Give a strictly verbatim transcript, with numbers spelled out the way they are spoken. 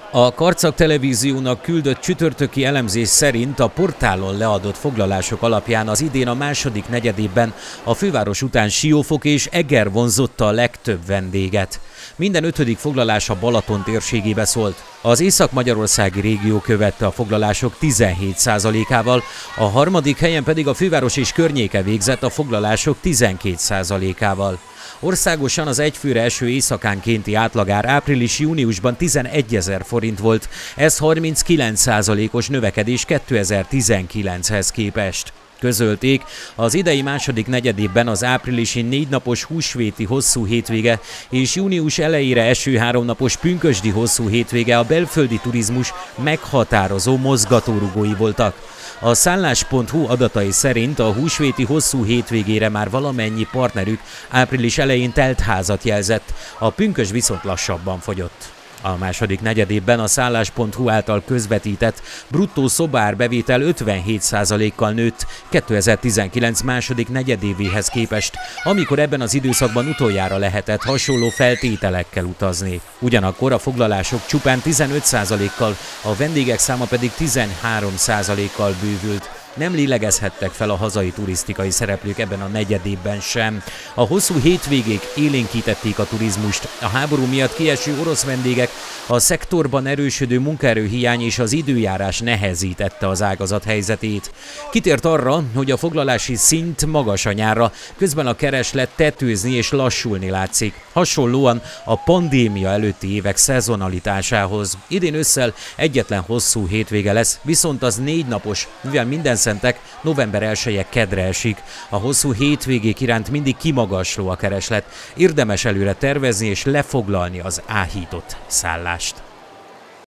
A Karcag Televíziónak küldött csütörtöki elemzés szerint a portálon leadott foglalások alapján az idén a második negyedében a főváros után Siófok és Eger vonzotta a legtöbb vendéget. Minden ötödik foglalás a Balaton térségébe szólt. Az észak-magyarországi régió követte a foglalások tizenhét százalékával, a harmadik helyen pedig a főváros és környéke végzett a foglalások tizenkét százalékával. Országosan az egyfőre eső éjszakánkénti átlagár április-júniusban tizenegyezer forint volt, ez harminckilenc százalékos növekedés kétezer-tizenkilenchez képest. Közölték, az idei második negyedében az áprilisi négy napos húsvéti hosszú hétvége és június elejére eső háromnapos pünkösdi hosszú hétvége a belföldi turizmus meghatározó mozgatórugói voltak. A szállás pont hu adatai szerint a húsvéti hosszú hétvégére már valamennyi partnerük április elején telt házat jelzett, a pünkösd viszont lassabban fogyott. A második negyedében a szállás pont hu által közvetített bruttó szobárbevétel ötvenhét százalékkal nőtt kétezer-tizenkilenc második negyedévéhez képest, amikor ebben az időszakban utoljára lehetett hasonló feltételekkel utazni. Ugyanakkor a foglalások csupán tizenöt százalékkal, a vendégek száma pedig tizenhárom százalékkal bővült. Nem lélegezhettek fel a hazai turisztikai szereplők ebben a negyedében sem. A hosszú hétvégék élénkítették a turizmust. A háború miatt kieső orosz vendégek, a szektorban erősödő munkaerőhiány és az időjárás nehezítette az ágazat helyzetét. Kitért arra, hogy a foglalási szint magas a nyárra, közben a kereslet tetőzni és lassulni látszik. Hasonlóan a pandémia előtti évek szezonalitásához. Idén ősszel egyetlen hosszú hétvége lesz, viszont az négy napos, mivel minden szentek november elseje kedre esik. A hosszú hétvégék iránt mindig kimagasló a kereslet. Érdemes előre tervezni és lefoglalni az áhított szállást.